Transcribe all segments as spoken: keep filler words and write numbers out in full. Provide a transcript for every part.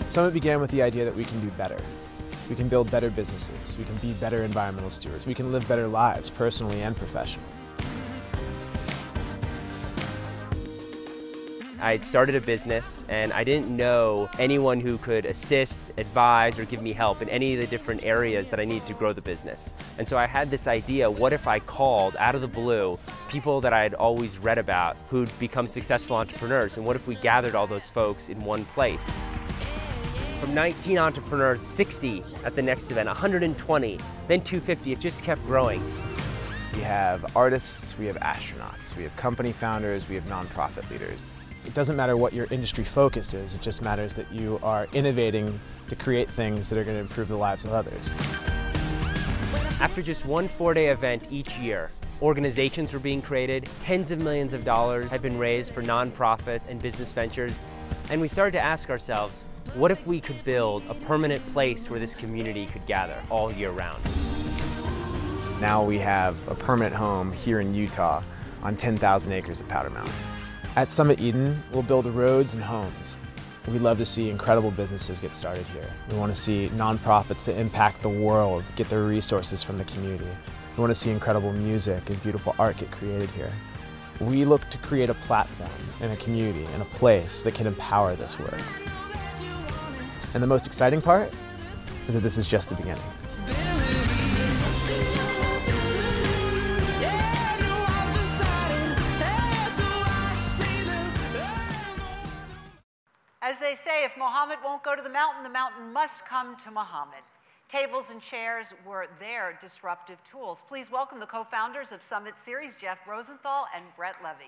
Summit began with the idea that we can do better. We can build better businesses, we can be better environmental stewards, we can live better lives, personally and professionally. I had started a business and I didn't know anyone who could assist, advise, or give me help in any of the different areas that I needed to grow the business. And so I had this idea, what if I called out of the blue people that I had always read about who'd become successful entrepreneurs, and what if we gathered all those folks in one place? From nineteen entrepreneurs, sixty at the next event, one hundred twenty, then two hundred fifty, it just kept growing. We have artists, we have astronauts, we have company founders, we have nonprofit leaders. It doesn't matter what your industry focus is, it just matters that you are innovating to create things that are going to improve the lives of others. After just one four-day event each year, organizations were being created, tens of millions of dollars had been raised for nonprofits and business ventures, and we started to ask ourselves, what if we could build a permanent place where this community could gather all year round? Now we have a permanent home here in Utah on ten thousand acres of Powder Mountain. At Summit Eden, we'll build roads and homes. We love to see incredible businesses get started here. We want to see nonprofits that impact the world get their resources from the community. We want to see incredible music and beautiful art get created here. We look to create a platform and a community and a place that can empower this work. And the most exciting part is that this is just the beginning. As they say, if Muhammad won't go to the mountain, the mountain must come to Muhammad. Tables and chairs were their disruptive tools. Please welcome the co-founders of Summit Series, Jeff Rosenthal and Brett Leve.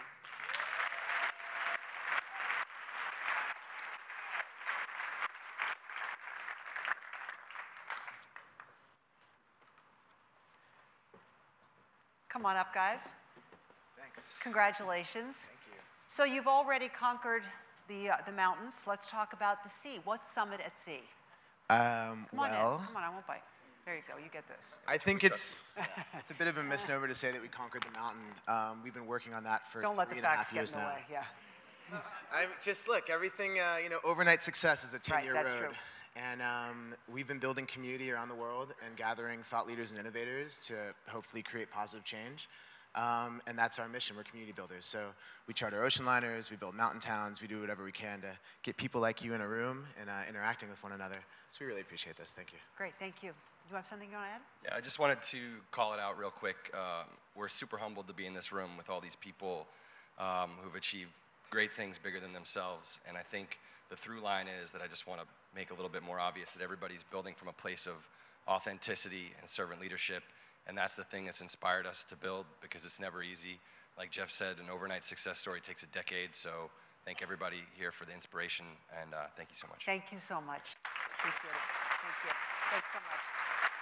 Come on up, guys. Thanks. Congratulations. Thank you. So you've already conquered the, uh, the mountains. Let's talk about the sea. What's Summit at Sea? Um, Come on well, in. Come on, I won't bite. There you go. You get this. I think it's it's a bit of a misnomer to say that we conquered the mountain. Um, we've been working on that for Don't let three the and a facts half get years in the now. way. Yeah. I'm just look, everything, uh, you know, overnight success is a ten-year Right, that's road. true. And um, we've been building community around the world and gathering thought leaders and innovators to hopefully create positive change. Um, and that's our mission. We're community builders. So we charter ocean liners, we build mountain towns, we do whatever we can to get people like you in a room and uh, interacting with one another. So we really appreciate this. Thank you. Great. Thank you. You have something you want to add? Yeah, I just wanted to call it out real quick. Um, we're super humbled to be in this room with all these people um, who've achieved great things bigger than themselves. And I think the through line is that I just want to make a little bit more obvious that everybody's building from a place of authenticity and servant leadership. And that's the thing that's inspired us to build, because it's never easy. Like Jeff said, an overnight success story takes a decade. So thank everybody here for the inspiration, and uh, thank you so much. Thank you so much. Appreciate it. Thank you. Thanks so much.